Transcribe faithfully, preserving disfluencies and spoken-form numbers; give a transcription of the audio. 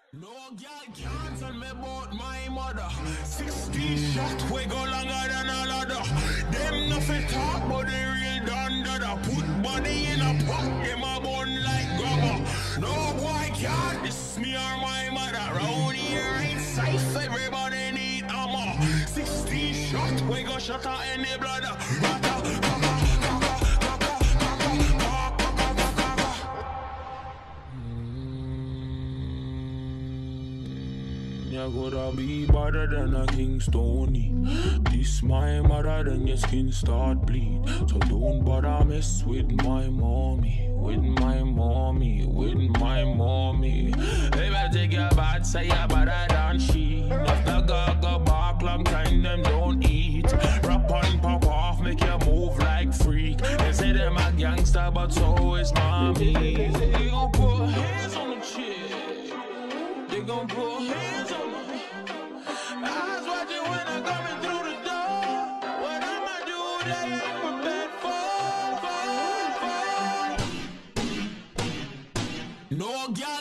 No girl can't tell me about my mother. Sixty shot we go longer than a ladder. Them nothing talk but the real done dada. Put body in a pot, them a bun like grabber. No boy can't diss me or my mother. Round here ain't safe, everybody need armor. Sixty shot we go shut out any bladder. You gotta be better than a King Stony. This my mother, then your skin start bleed. So don't bother mess with my mommy, with my mommy, with my mommy. If I take your bad, say you're better than she. If the gaga bark long time, them don't eat. Rap on, pop off, make you move like freak. They say them a gangster, but so is mommy. They gon' put hands on the chick. They gon' put hands on the eyes watching when I'm coming through the door. What I'ma do, they ain't prepared for, for, for. No girl